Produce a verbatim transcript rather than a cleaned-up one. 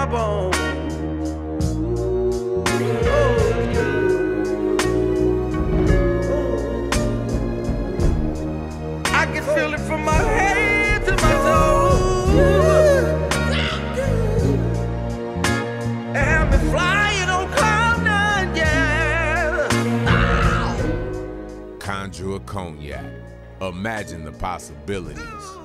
my bones. I can feel it from my head to my toes. And me flying on cloud nine, yeah. Conjure a cognac. Imagine the possibilities.